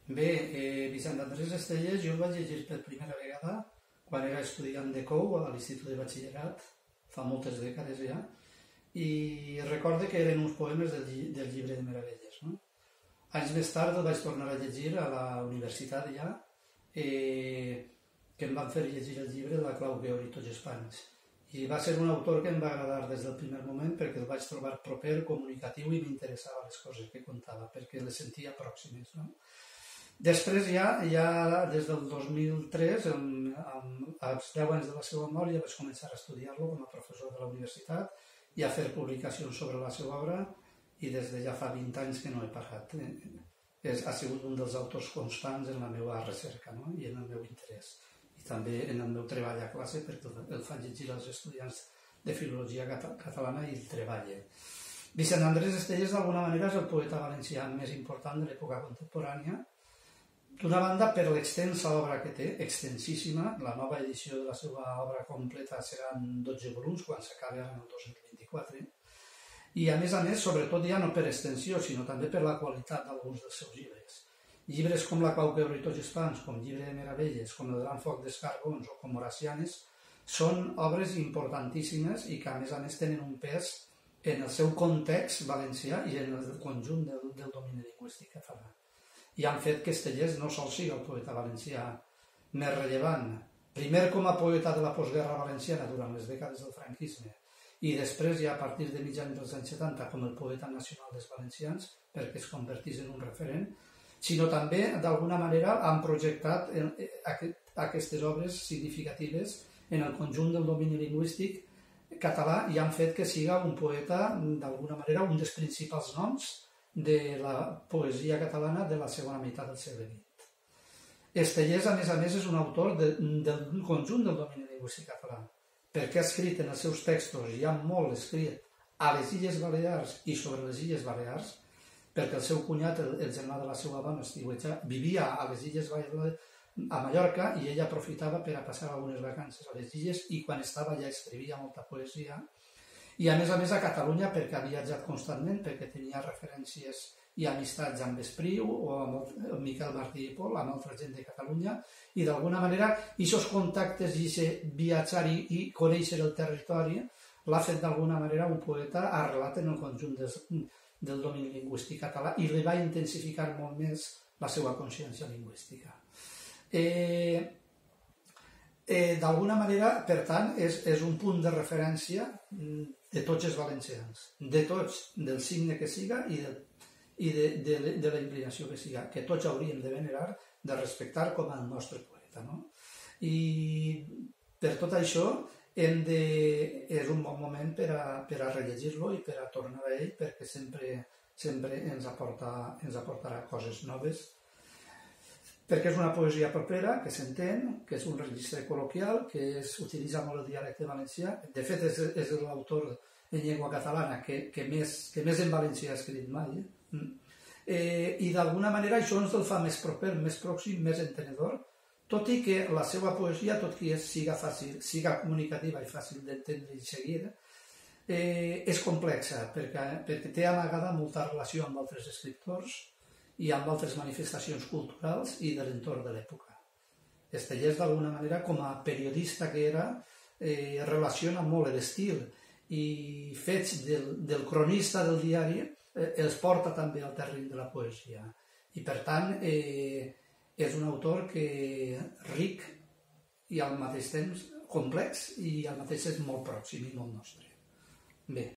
Bé, Vicent Andrés Estellés jo el vaig llegir per primera vegada quan era estudiant de COU a l'Institut de Batxillerat, fa moltes dècades ja, i recorde que eren uns poemes del llibre de Meravelles. No? Anys més tard el vaig tornar a llegir a la universitat ja, que em van fer llegir el llibre La clau que obri tots els panys. I va ser un autor que em va agradar des del primer moment perquè el vaig trobar proper, comunicatiu i m'interessava les coses que contava, perquè les sentia pròximes. No? Després ja des del 2003, als 10 anys de la seva mort, ja vaig començar a estudiar-lo com a professor de la universitat i a fer publicacions sobre la seva obra i des de ja fa 20 anys que no he parat. Ha sigut un dels autors constants en la meva recerca, no? I en el meu interès. I també en el meu treball a classe perquè el faig llegir als estudiants de filologia catalana i el treballa. Vicent Andrés Estellés d'alguna manera és el poeta valencià més important de l'època contemporània. D'una banda, per l'extensa obra que té, extensíssima, la nova edició de la seva obra completa serà en 12 volums, quan s'acabi ara en el 2024, i a més, sobretot ja no per extensió, sinó també per la qualitat d'alguns dels seus llibres. Llibres com La clau que obri tots els pans, com Llibre de Meravelles, com El gran foc dels Carbons o com Horacianes, són obres importantíssimes i que a més tenen un pes en el seu context valencià i en el conjunt del domini lingüístic català. I han fet que Estellés no sol sigui el poeta valencià més rellevant, primer com a poeta de la postguerra valenciana durant les dècades del franquisme i després ja a partir de mitjans dels anys 70 com el poeta nacional dels valencians perquè es convertís en un referent, sinó també d'alguna manera han projectat aquestes obres significatives en el conjunt del domini lingüístic català i han fet que siga un poeta d'alguna manera un dels principals noms de la poesia catalana de la segona meitat del segle XX. Estellés, a més, és un autor del conjunt del domini lingüístic català, perquè ha escrit en els seus textos, hi ha molt escrit a les Illes Balears i sobre les Illes Balears, perquè el seu cunyat, el germà de la seva dona, vivia a les Illes Balears, a Mallorca, i ella aprofitava per a passar algunes vacances a les illes i quan estava ja escrivia molta poesia. I a més a Catalunya perquè ha viatjat constantment, perquè tenia referències i amistats amb Espriu o amb Miquel Martí i Pol, amb altra gent de Catalunya, i d'alguna manera aquests contactes i viatjar i conèixer el territori l'ha fet d'alguna manera un poeta arrelat en el conjunt del domini lingüístic català i li va intensificar molt més la seva consciència lingüística. D'alguna manera, per tant, és un punt de referència de tots els valencians, de tots, del signe que siga i de la inclinació que siga, que tots hauríem de venerar, de respectar com el nostre poeta. I per tot això és un bon moment per a rellegir-lo i per a tornar a ell perquè sempre ens aportarà coses noves, perquè és una poesia propera, que s'entén, que és un registre col·loquial, que s'utilitza molt el dialecte valencià. De fet, és l'autor en llengua catalana que més en valencià ha escrit mai. I d'alguna manera això ens el fa més proper, més pròxim, més entenedor, tot i que la seva poesia, tot i que siga fàcil, siga comunicativa i fàcil d'entendre i seguir, és complexa, perquè té amagada molta relació amb altres escriptors i amb altres manifestacions culturals i de l'entorn de l'època. Estellés, d'alguna manera, com a periodista que era, relaciona molt l'estil i fets del cronista del diari els porta també al terreny de la poesia. I, per tant, és un autor ric i al mateix temps complex i al mateix temps molt pròxim i molt nostre. Bé.